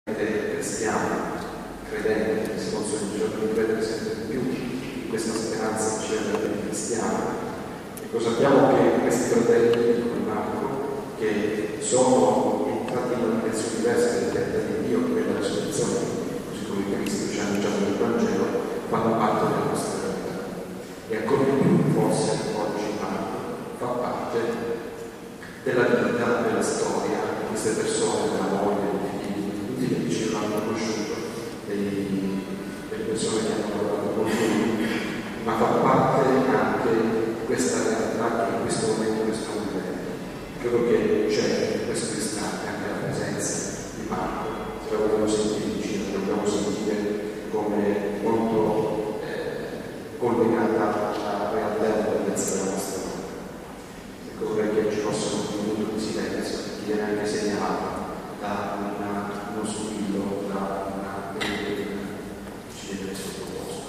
cristiani, credenti, che si possono credere sempre di più in questa speranza che ci rende cristiani. Ecco, sappiamo che questi fratelli, come Marco, che sono entrati in una dimensione diversa del terra di Dio, quella della risurrezione, così come Cristo ci ha annunciato nel Vangelo, fanno parte della nostra vita. E ancora di più, forse oggi Marco fa parte della vita, della storia di queste persone, della moglie, dei figli, di tutti quelli che ci hanno conosciuto, delle persone che hanno lavorato con lui, ma fa parte anche di questa realtà che in questo momento stiamo vivendo. Credo che c'è in questo istante anche la presenza di Marco, se la vogliamo sentire vicino, la dobbiamo sentire come molto collegata alla realtà e alla bellezza della nostra vita. Ecco, vorrei che ci fosse un minuto di silenzio, che viene anche segnalato da uno squillo, da una preghiera che ci viene sottoposto.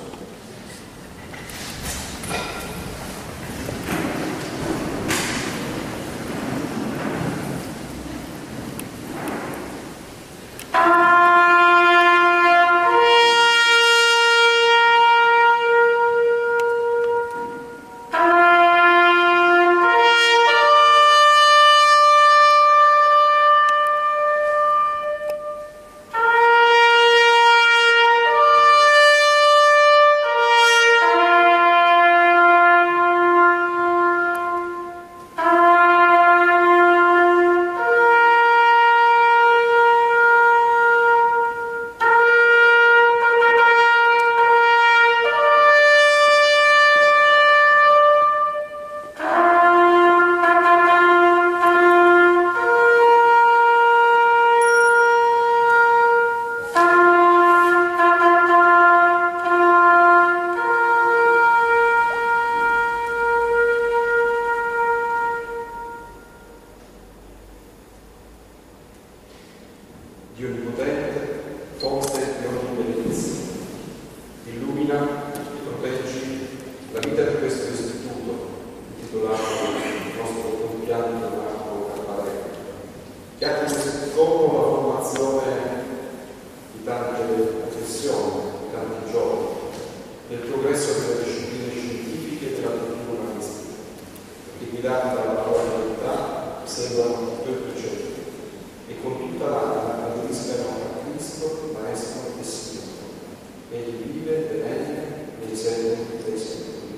Dio onnipotente, fonte di ogni bellezza, illumina e proteggi la vita di questo istituto intitolato il nostro compianto Marco Carparelli, che ha come scopo la formazione di tante professioni, di tanti giovani, nel progresso delle discipline scientifiche e della cultura umanistica, che guidati dalla parola di verità seguano i tuoi precetti e con tutta l'anima aderiscano a Cristo, Maestro e Signore. Egli vive e regna nei secoli dei secoli.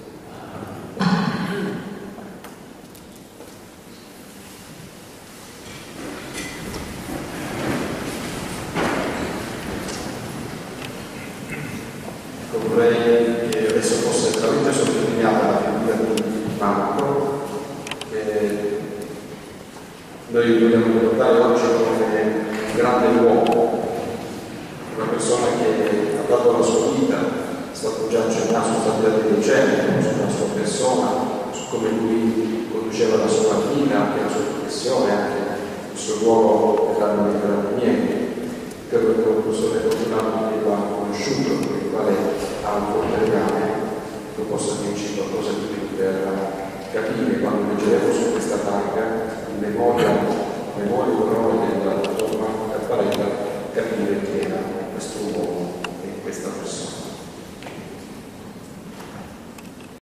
Vorrei che adesso fosse veramente sottolineata la figura di Marco, che noi dobbiamo ricordare oggi come un grande uomo, una persona che ha dato la sua vita, è stato già accennato, sono stati dati dei cenni sulla sua persona, su come lui conduceva la sua vita, anche la sua professione, anche il suo ruolo per l'anno dei carabinieri. Credo che è una persona fortunata che lo ha conosciuto, con il quale ha un forte legame, che possa dirci qualcosa di più per capire quando leggeremo su questa targa in memoria e parole